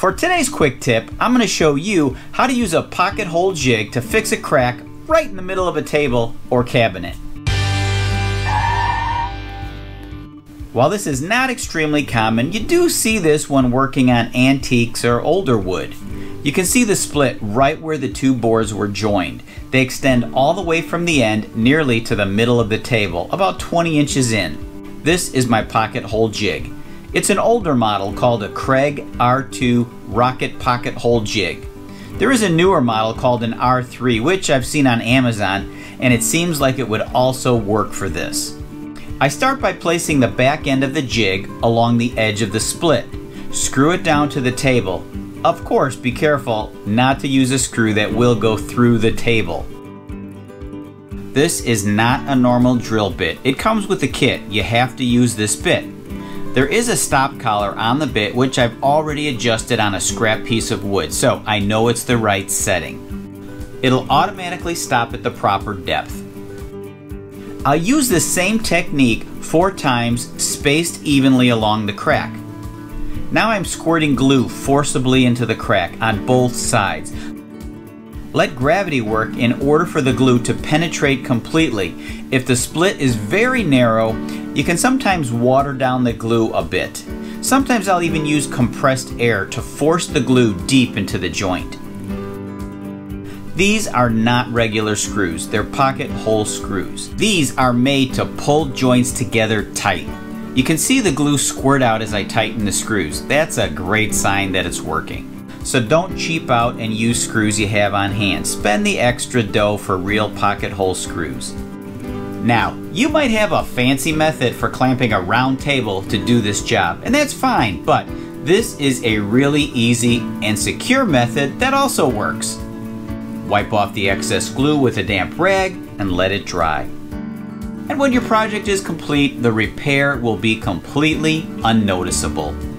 For today's quick tip, I'm going to show you how to use a pocket hole jig to fix a crack right in the middle of a table or cabinet. While this is not extremely common, you do see this when working on antiques or older wood. You can see the split right where the two boards were joined. They extend all the way from the end nearly to the middle of the table, about 20 inches in. This is my pocket hole jig. It's an older model called a Kreg R2 Rocket Pocket Hole Jig. There is a newer model called an R3, which I've seen on Amazon, and it seems like it would also work for this. I start by placing the back end of the jig along the edge of the split. Screw it down to the table. Of course, be careful not to use a screw that will go through the table. This is not a normal drill bit. It comes with a kit. You have to use this bit. There is a stop collar on the bit which I've already adjusted on a scrap piece of wood, so I know it's the right setting. It'll automatically stop at the proper depth. I'll use the same technique 4 times spaced evenly along the crack. Now I'm squirting glue forcibly into the crack on both sides. Let gravity work in order for the glue to penetrate completely. If the split is very narrow, you can sometimes water down the glue a bit. Sometimes I'll even use compressed air to force the glue deep into the joint. These are not regular screws, they're pocket hole screws. These are made to pull joints together tight. You can see the glue squirt out as I tighten the screws. That's a great sign that it's working. So don't cheap out and use screws you have on hand. Spend the extra dough for real pocket hole screws. Now, you might have a fancy method for clamping a round table to do this job, and that's fine, but this is a really easy and secure method that also works. Wipe off the excess glue with a damp rag and let it dry. And when your project is complete, the repair will be completely unnoticeable.